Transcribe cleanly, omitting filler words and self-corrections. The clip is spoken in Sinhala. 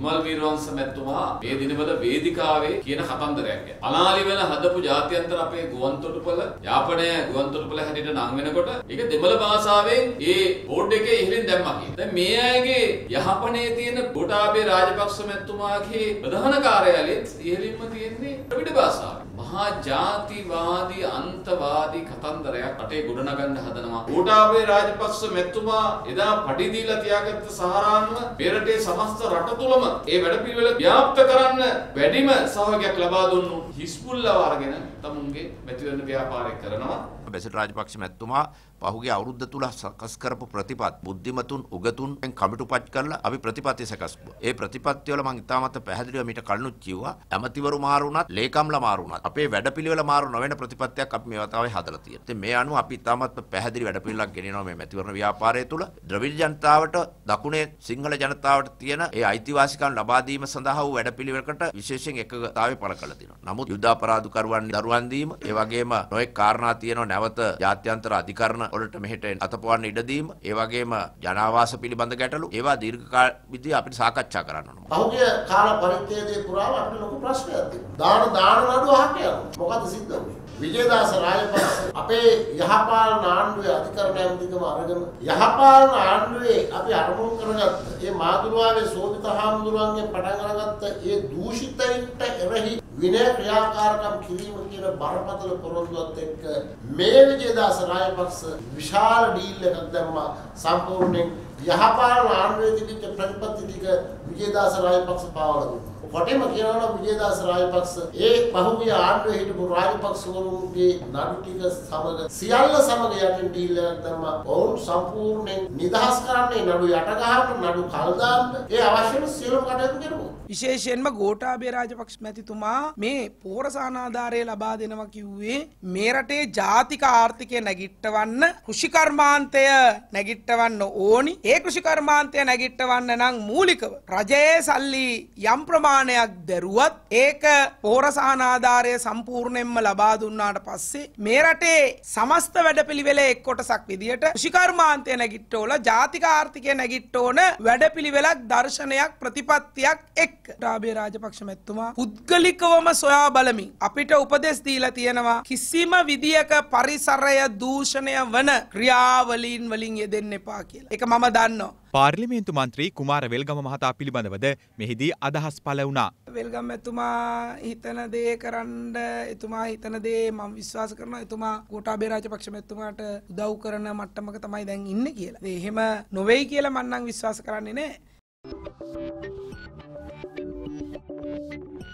විමල් වීරවංශ මැතිතුමා මේ දිනවල වේදිකාවේ කියන කතන්දරයක්. අනාලි වෙන හදපු ජාත්‍යන්තර අපේ ගුවන්තොටුපළ යාපනය ගුවන්තොටුපළ හැටියට නම් වෙනකොට ඒක දෙමළ භාෂාවෙන් ඒ බෝඩ් එකේ ඉහළින් දැම්මා කියන. දැන් මේ අයගේ යහපනේ තියෙන ගෝඨාභය රාජපක්ෂ මැතිතුමාගේ ප්‍රධාන කාර්යාලයේ ඉහළින්ම තියෙන්නේ ද්‍රවිඩ භාෂාව. මහා ජාතිවාදී අන්තවාදී කතන්දරයක් රටේ ගොඩනගන්න හදනවා. ගෝඨාභය රාජපක්ෂ මැතිතුමා එදා පඩි දීලා තියාගත්ත සහරාන්ව මේ රටේ සමස්ත රට තුලම ඒ වැඩපිළිවෙල ව්‍යාප්ත කරන්න වැඩිම සහයෝගයක් ලබා දුන්නු හිස්බුල්ලාව අරගෙන තමුන්ගේ මැතිවරණ ව්‍යාපාරය කරනවා. බැසිල් රාජපක්ෂ මැතිතුමා පහුගිය අවුරුද්ද තුල සකස් කරපු ප්‍රතිපත් බුද්ධිමතුන් උගතුන් කමිටුපත් කරලා අපි ප්‍රතිපත්ති සකස් කළා. ඒ ප්‍රතිපත්ති වල මම ඉතාමත් පැහැදිලිව මීට කලිනුත් කිව්වා ඇමතිවරු මාරු වුණත් ලේකම්ලා මාරු වුණත් අපේ වැඩපිළිවෙල මාරු නොවන ප්‍රතිපත්තියක් අපි මේ වතාවේ හදලා තියෙනවා. ඉතින් මේ අනුව අපි ඉතාමත් පැහැදිලි වැඩපිළිවෙලක් ගෙනියනවා මේ මැතිවරණ ව්‍යාපාරය තුල. ද්‍රවිඩ ජනතාවට දකුණේ සිංහල ජනතාවට තියෙන ඒ අයිතිවාසිකම් ලබා දීම සඳහා වූ වැඩපිළිවෙලකට විශේෂයෙන් එකගතාවේ පළ කළා තියෙනවා. නමුත් යුද්ධ අපරාධ කරුවන් දරුවන් දීම ඒ වගේම නොඑක් කාරණා තියෙනවා නැවත ජාත්‍යන්තර අධිකරණ වලට මෙහෙට අතපොවන්න ඉඩ දීම ඒ වගේම ජනාවාස පිළිබඳ ගැටලු ඒවා දීර්ඝ කාල විදිහට අපිට සාකච්ඡා කරන්න ඕන. පහුගිය කාල පරිච්ඡේදයේ පුරාම අපිට ලොකු ප්‍රශ්නයක් තිබුණා. දාන නඩුව අහක යනවා. මොකද සිද්ධ වුනේ? විජේදාස රාජපක්ෂ අපේ යහපාලන ආණ්ඩුවේ අධිකරණ ඇමතිකම අරගෙන යහපාලන ආණ්ඩුවේ අපි අරමුණු කරගත්ත ඒ මාදුරුවාවේ සෝභිත හාමුදුරුවන්ගේ පටන් අරගත්ත ඒ දූෂිතයින්ට එරෙහි විනය ක්‍රියාකාරකම් කිරීම කියන බරපතල පොරොන්දුවත් එක්ක මේ විජේදාස රාජපක්ෂ විශාල ඩීල් එකක් දැම්මා. සම්පූර්ණයෙන් යහපාලන ආණ්ඩුවේ තිබිච්ච ප්‍රතිපත්ති ටික විජේදාස රාජපක්ෂ පාවලා දුන්නා. කොටෙම කියනවා නම් විජේදාස රාජපක්ෂ ඒ පහුගිය ආණ්ඩුවේ හිටපු රාජපක්ෂවරුන්ගේ නඩු ටික සමග සියල්ල සමග යටින් ඩීල් එකක් දැම්මා. ඔවුන් සම්පූර්ණයෙන් නිදහස් කරන්නේ නඩු යට ගහන්න නඩු කල් දාන්න ඒ අවශ්‍ය සියලුම කටයුතු කරනවා. විශේෂයෙන්ම ගෝඨාභය රාජපක්ෂ මැතිතුමා මේ පෝරසානාධාරය ලබා දෙනවා කිව්වේ මේ රටේ ජාතික ආර්ථිකය නැගිටවන්න කෘෂිකර්මාන්තය නැගිටවන්න ඕනි. ඒ කෘෂිකර්මාන්තය නැගිටවන්න නම් මූලිකව රජයේ සල්ලි යම් ප්‍රමාණයක් දැරුවත් ඒක පෝරසානාධාරය සම්පූර්ණයෙන්ම ලබා දුන්නාට පස්සේ මේ රටේ සමස්ත වැඩපිළිවෙලේ එක් කොටසක් විදියට කෘෂිකර්මාන්තය නැගිට්ටෝල ජාතික ආර්ථිකය නැගිට්ටෝන වැඩපිළිවෙලක් දර්ශනයක් ප්‍රතිපත්තියක් එක් ගෝඨාභය රාජපක්ෂ මැතිතුමා පුද්ගලිකවම සොයා බලමින් අපිට උපදෙස් දීලා තියෙනවා කිසිම විදියක පරිසරය දූෂණය වන ක්‍රියාවලීන් වලින් යෙදෙන්න එපා කියලා. ඒක මම දන්නවා. පාර්ලිමේන්තු මන්ත්‍රී කුමාර වෙල්ගම මහතා පිළිබඳවද මෙහිදී අදහස් පළ වුණා. වෙල්ගම එතුමා හිතන දේ කරන්න එතුමා හිතන දේ මම විශ්වාස කරනවා එතුමා ගෝඨාභය රාජපක්ෂ මැතිතුමාට උදව් කරන මට්ටමක තමයි දැන් ඉන්නේ කියලා. ඒ එහෙම නොවේයි කියලා මම නම් විශ්වාස කරන්නේ නැහැ.